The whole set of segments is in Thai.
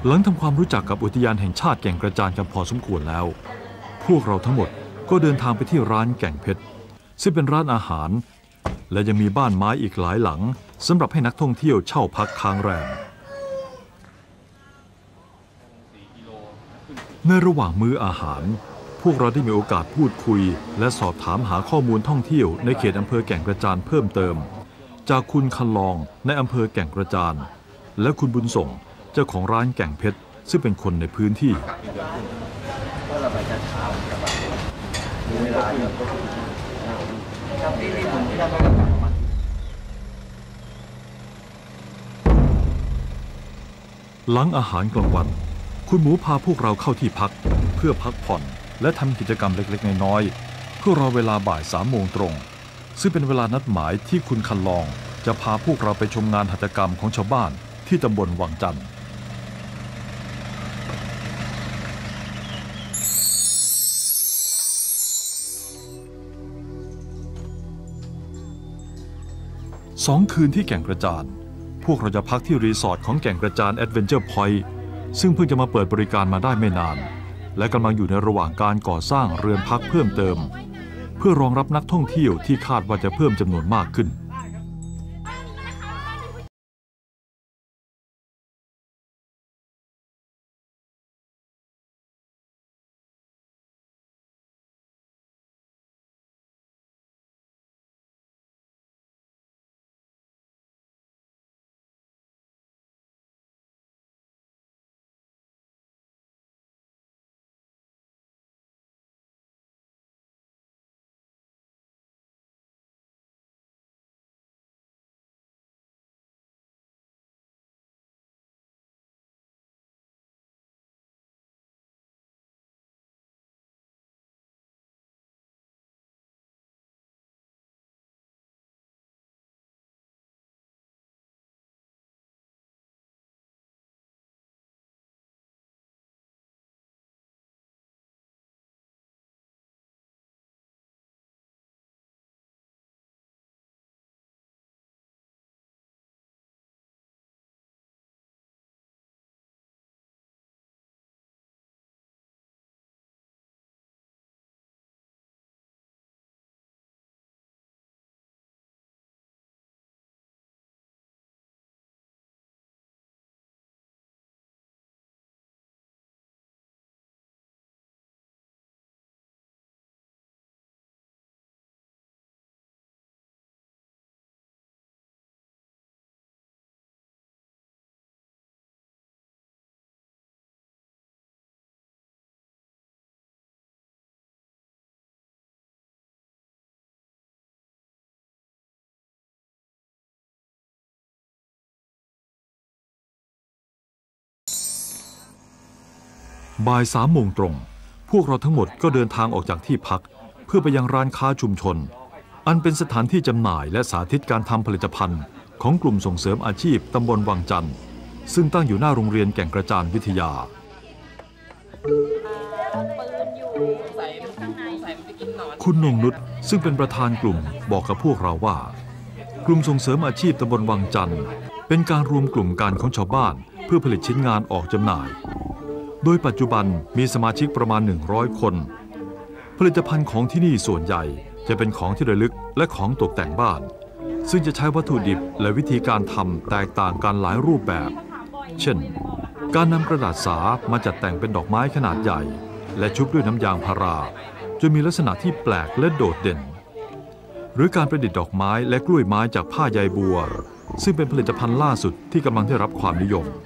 หลังทำความรู้จักกับอุทยานแห่งชาติแก่งกระจานกันพอสมควรแล้วพวกเราทั้งหมดก็เดินทางไปที่ร้านแก่งเพชรซึ่งเป็นร้านอาหารและยังมีบ้านไม้อีกหลายหลังสำหรับให้นักท่องเที่ยวเช่าพักค้างแรมในระหว่างมื้ออาหารพวกเราได้มีโอกาสพูดคุยและสอบถามหาข้อมูลท่องเที่ยวในเขตอำเภอแก่งกระจานเพิ่มเติมจากคุณคันลองในอำเภอแก่งกระจานและคุณบุญส่งเจ้าของร้านแก่งเพชรซึ่งเป็นคนในพื้นที่หลังอาหารกลางวันคุณหมูพาพวกเราเข้าที่พักเพื่อพักผ่อนและทำกิจกรรมเล็กๆน้อยๆเพื่อรอเวลาบ่าย3 โมงตรงซึ่งเป็นเวลานัดหมายที่คุณคันลองจะพาพวกเราไปชมงานหัตถกรรมของชาวบ้านที่ตำบลวังจันทร์2 คืนที่แก่งกระจานพวกเราจะพักที่รีสอร์ทของแก่งกระจานแอดเวนเจอร์พอยต์ซึ่งเพิ่งจะมาเปิดบริการมาได้ไม่นานและกำลังอยู่ในระหว่างการก่อสร้างเรือนพักเพิ่มเติมเพื่อรองรับนักท่องเที่ยวที่คาดว่าจะเพิ่มจำนวนมากขึ้นบ่าย3 โมงตรงพวกเราทั้งหมดก็เดินทางออกจากที่พักเพื่อไปยังร้านค้าชุมชนอันเป็นสถานที่จำหน่ายและสาธิตการทำผลิตภัณฑ์ของกลุ่มส่งเสริมอาชีพตำบลวังจันทร์ซึ่งตั้งอยู่หน้าโรงเรียนแก่งกระจานวิทยาคุณนงนุชซึ่งเป็นประธานกลุ่มบอกกับพวกเราว่ากลุ่มส่งเสริมอาชีพตำบลวังจันทร์เป็นการรวมกลุ่มกันของชาวบ้านเพื่อผลิตชิ้นงานออกจำหน่ายโดยปัจจุบันมีสมาชิกประมาณ100 คนผลิตภัณฑ์ของที่นี่ส่วนใหญ่จะเป็นของที่ระลึกและของตกแต่งบ้านซึ่งจะใช้วัตถุดิบและวิธีการทำแตกต่างกันหลายรูปแบบเช่นการนำกระดาษสามาจัดแต่งเป็นดอกไม้ขนาดใหญ่และชุบด้วยน้ำยางพาราจนมีลักษณะที่แปลกและโดดเด่นหรือการประดิษฐ์ดอกไม้และกล้วยไม้จากผ้าใยบัวซึ่งเป็นผลิตภัณฑ์ล่าสุดที่กำลังได้รับความนิยม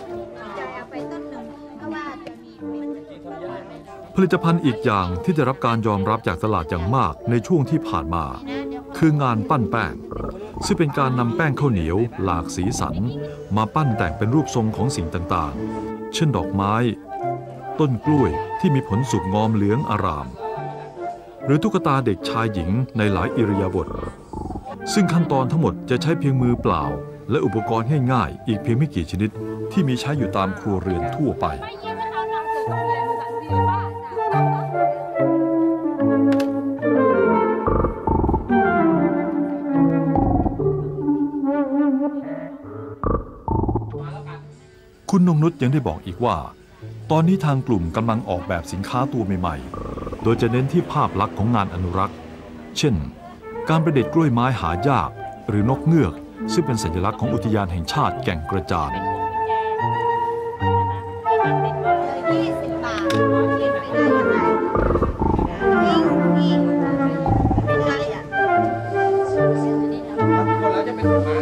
ผลิตภัณฑ์อีกอย่างที่ได้รับการยอมรับจากตลาดอย่างมากในช่วงที่ผ่านมาคืองานปั้นแป้งซึ่งเป็นการนำแป้งข้าวเหนียวหลากสีสันมาปั้นแต่งเป็นรูปทรงของสิ่งต่างๆเช่นดอกไม้ต้นกล้วยที่มีผลสุกงอมเหลืองอารามหรือตุ๊กตาเด็กชายหญิงในหลายอิริยาบถซึ่งขั้นตอนทั้งหมดจะใช้เพียงมือเปล่าและอุปกรณ์ง่ายๆอีกเพียงไม่กี่ชนิดที่มีใช้อยู่ตามครัวเรือนทั่วไปคุณนงนุชยังได้บอกอีกว่าตอนนี้ทางกลุ่มกำลังออกแบบสินค้าตัวใหม่ๆโดยจะเน้นที่ภาพลักษณ์ของงานอนุรักษ์เช่นการประดิษฐ์กล้วยไม้หายากหรือนกเงือกซึ่งเป็นสัญลักษณ์ของอุทยานแห่งชาติแก่งกระจาน 20 บาทกินไม่ได้ยังไงยิ่งไม่ได้อ่ะคนแล้วจะเป็น